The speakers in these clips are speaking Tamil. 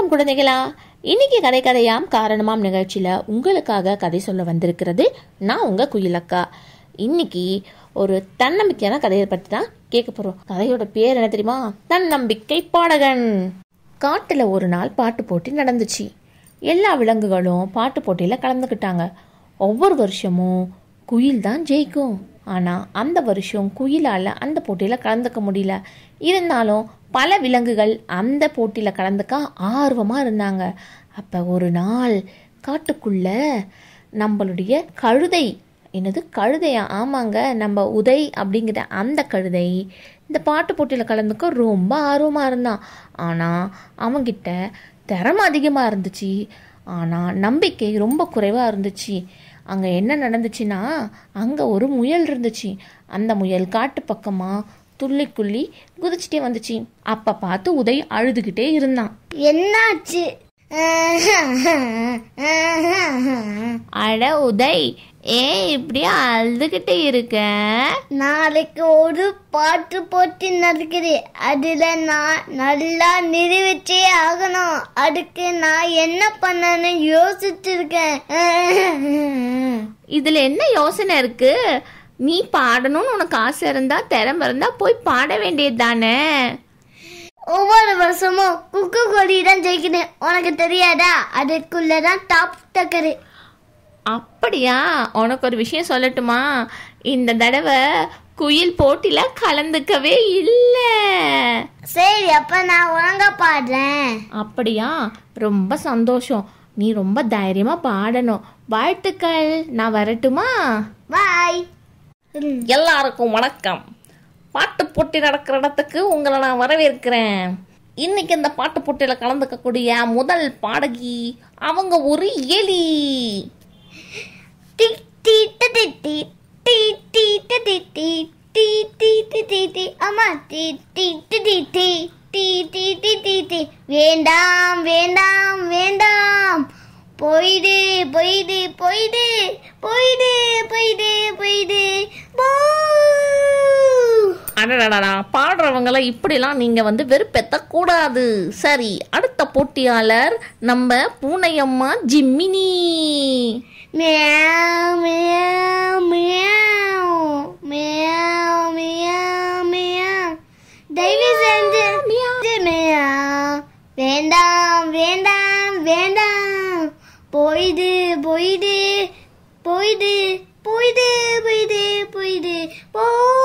வணக்கம் குழந்தைகளா. இன்னைக்கு கதை கதையாம் காரணமாம் நிகழ்ச்சியில உங்களுக்காக கதை சொல்ல வந்திருக்கிறது நான் உங்க குயிலக்கா. இன்னைக்கு ஒரு தன்னம்பிக்கையான கதையை பற்றி தான் கேட்க போறோம். கதையோட பேர் என்ன தெரியுமா? தன்னம்பிக்கை பாடகன். காட்டுல ஒரு நாள் பாட்டு போட்டி நடந்துச்சு. எல்லா விலங்குகளும் பாட்டு போட்டியில கலந்துக்கிட்டாங்க. ஒவ்வொரு வருஷமும் குயில் தான் ஜெயிக்கும். ஆனால் அந்த வருஷம் குயிலால் அந்த போட்டியில் கலந்துக்க முடியல. இருந்தாலும் பல விலங்குகள் அந்த போட்டியில் கலந்துக்க ஆர்வமாக இருந்தாங்க. அப்போ ஒரு நாள் காட்டுக்குள்ள நம்மளுடைய கழுதை, என்னது கழுதையா? ஆமாங்க, நம்ம உதை அப்படிங்கிற அந்த கழுதை இந்த பாட்டு போட்டியில் கலந்துக்க ரொம்ப ஆர்வமாக இருந்தான். ஆனால் அவங்கிட்ட திறமை அதிகமாக இருந்துச்சு, ஆனால் நம்பிக்கை ரொம்ப குறைவாக இருந்துச்சு. அங்கே என்ன நடந்துச்சுன்னா, அங்கே ஒரு முயல் இருந்துச்சு. அந்த முயல் காட்டு பக்கமாக துள்ளி குதிச்சுட்டே வந்துச்சு. அப்போ பார்த்து உதய் அழுதுகிட்டே இருந்தான். என்னாச்சு? அட உதய், ஏன் இப்படி அழுதுகிட்டே இருக்க? நாளைக்கு ஒரு பாட்டு போட்டி நடக்குது. அதுல நான் நல்லா நிறைவேற்றே ஆகணும். அதுக்கு நான் என்ன பண்ணன்னு யோசிச்சு இருக்கேன். இதுல என்ன யோசனை இருக்கு? நீ பாடணும்னு உனக்கு ஆசை இருந்தா, திறமை இருந்தா போய் பாட வேண்டியது தானே. ஒவ்வொரு வருஷமும் குக்கு கொடி தான் ஜெயிக்கணும், உனக்கு தெரியாதா? அதுக்குள்ளதான் டாப் டக்கரு. அப்படியா? உனக்கு ஒரு விஷயம் சொல்லட்டுமா? இந்த தடவை குயில் போட்டியில கலந்துக்கவே இல்லை. சரி, அப்ப நான் ஒழுங்கா பாடுறேன். அப்படியா? ரொம்ப சந்தோஷம். நீ ரொம்ப தைரியமா பாடணும். வாழ்த்துக்கள். நான் வரட்டுமா? பாய். எல்லாருக்கும் வணக்கம். பாட்டு போட்டி நடக்கிற இடத்துக்கு உங்களை நான் வரவேற்கிறேன். இன்னைக்கு இந்த பாட்டு போட்டியில கலந்துக்கக்கூடிய முதல் பாடகி, அவங்க ஒரு எலி. வேண்டாம் வேண்டாம் வேண்டாம், போயிடு போயிடு போயிடு போயிடு போயிடு போயிடு. அடடடா, பாடுறவங்களை இப்படிலாம் நீங்க வெறுப்பேத்த கூடாது. சரி, அடுத்த போட்டியாளர் நம்ம பூனையம்மா ஜிம்மினி. மியாவ் மியாவ் மியாவ் மியாவ் மியாவ் மியாவ். தயவு செஞ்சு மியாவ். வேண்டாம் வேண்டாம் வேண்டாம், போயிடு போயிடு போயிடு போயிடு போயிடு போயிடு போ.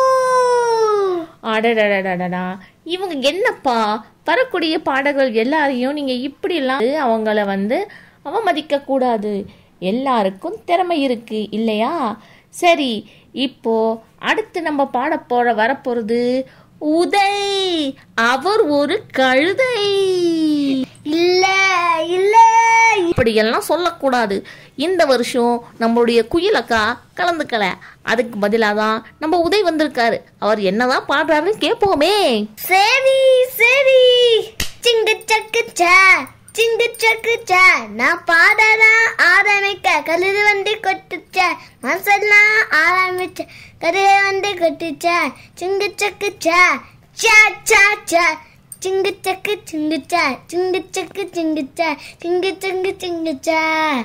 அடடடடடா, இவங்க என்னப்பா, வரக்கூடிய பாடகர்கள் எல்லாரையும் நீங்க இப்படி எல்லாம் அவங்கள அவமதிக்க கூடாது. எல்லாருக்கும் திறமை இருக்கு இல்லையா? சரி, இப்போ அடுத்து நம்ம பாட வரப்போறது உதய். அவர் ஒரு கழுதை. இல்ல இல்ல, இப்படியெல்லாம் சொல்லக்கூடாது. இந்த வருஷம் நம்மளுடைய குயிலக்கா கலந்துக்கல. அதுக்கு பதிலாக தான் நம்ம உதய் வந்திருக்காரு. அவர் என்னதான் பாடுறாருன்னு கேட்போமே. சரி சரி. சிங்கு சக்கு சா சிங்கு சக்கு சா, நான் பாடலாம் ஆரம்பிக்க கழுது கொட்டுச்ச, மனசெல்லாம் ஆரம்பிச்ச கழுது கொட்டுச்ச. சிங்கு சக்கு சா சா சா சா, சிங்கு சக்கு சிங்கு சா சிங்கு சக்கு சிங்கு சா சிங்கு சிங்கு சிங்கு சா.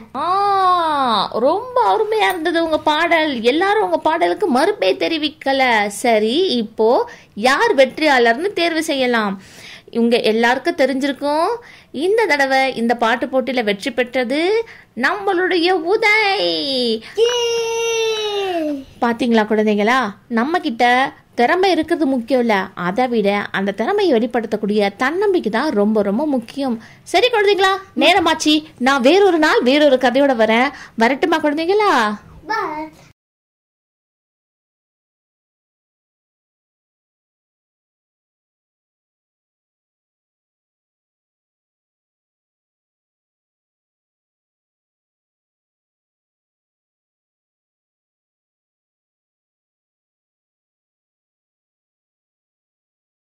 ரொம்ப அருமையா இருந்தது உங்க பாடல். எல்லாரும் உங்க பாடலுக்கு மறுப்பே தெரிவிக்கல. சரி, இப்போ யார் வெற்றியாளர்னு தேர்வு செய்யலாம். இவங்க எல்லாருக்கும் தெரிஞ்சிருக்கும், இந்த தடவை இந்த பாட்டு போட்டியில வெற்றி பெற்றது நம்மளுடைய உதய். பாத்தீங்களா குழந்தைகளா, நம்ம கிட்ட திறமை இருக்கிறது முக்கியம் இல்ல, அதை விட அந்த திறமையை வெளிப்படுத்தக்கூடிய தன்னம்பிக்கை தான் ரொம்ப ரொம்ப முக்கியம். சரி குழந்தைங்களா, நேரமாச்சு. நான் வேறொரு நாள் வேறொரு கதையோட வரேன். வரட்டுமா குழந்தைங்களா? பாய்.